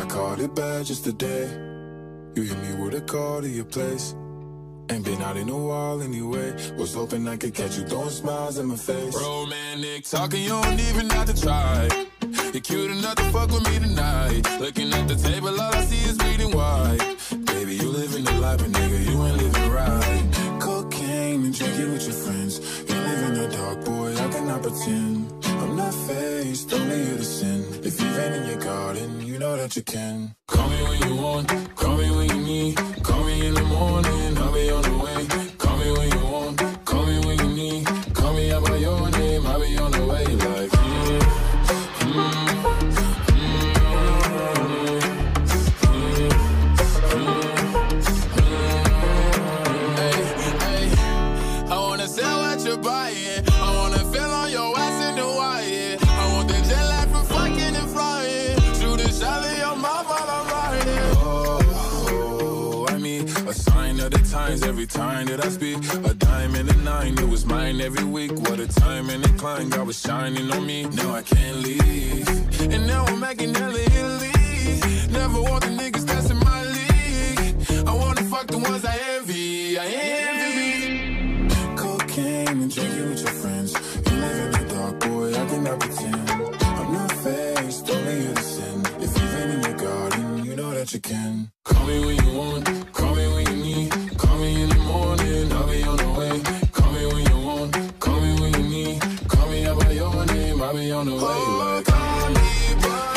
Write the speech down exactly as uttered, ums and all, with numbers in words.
caught it bad just today. You hit me with a call to your place. Ain't been out in a while anyway. Was hoping I could catch you throwing smiles in my face. Romantic talking, you don't even have to try. You're cute enough to fuck with me tonight. Looking at the table, all I see is bleeding white. Baby, you living the life, but nigga, you ain't living right. Cocaine and drinking with your friends. You live in the dark, boy, I cannot pretend. I'm not faced, only you to sin. If you've been in your garden, you know that you can. Call me when you want, call me when you need. Call me in the morning, I'll be on the way. Call me when you want, call me when you need. Call me out by your name, I'll be on the way. Like, yeah. Mm. Buying. I wanna feel on your ass in the wire. I want the jet lag from fucking and flying. Shoot a shot in your mouth while I'm riding. Oh, oh, I mean, a sign of the times every time that I speak. A dime and a nine, it was mine every week. What a time and a climb, God was shining on me. Now I can't leave, and now I'm making hella Italy. Never want the niggas that's in my league. I wanna fuck the ones I envy. I envy. And drinking with your friends. You live in the dark, boy, I cannot pretend. I'm not faced, only you to sin. If you've been in your garden, you know that you can. Call me when you want, call me when you need. Call me in the morning, I'll be on the way. Call me when you want, call me when you need. Call me out by your name, I'll be on the way. Like, call me by